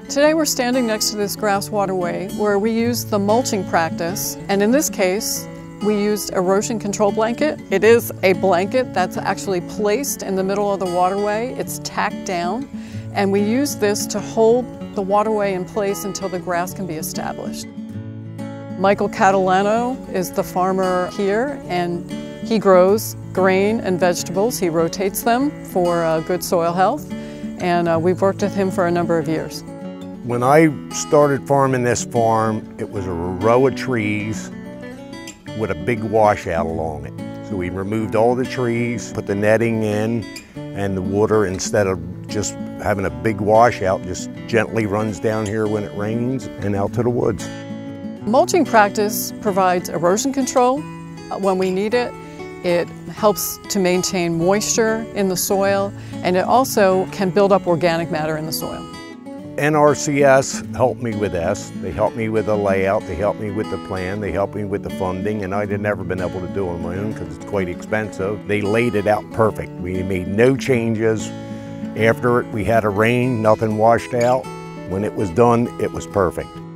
Today we're standing next to this grass waterway where we use the mulching practice, and in this case we used erosion control blanket. It is a blanket that's actually placed in the middle of the waterway. It's tacked down, and we use this to hold the waterway in place until the grass can be established. Michael Catalano is the farmer here, and he grows grain and vegetables. He rotates them for good soil health, and we've worked with him for a number of years. When I started farming this farm, it was a row of trees with a big washout along it. So we removed all the trees, put the netting in, and the water, instead of just having a big washout, just gently runs down here when it rains and out to the woods. Mulching practice provides erosion control when we need it. It helps to maintain moisture in the soil, and it also can build up organic matter in the soil. NRCS helped me with this. They helped me with the layout, they helped me with the plan, they helped me with the funding, and I'd have never been able to do it on my own because it's quite expensive. They laid it out perfect. We made no changes. After it, we had a rain, nothing washed out. When it was done, it was perfect.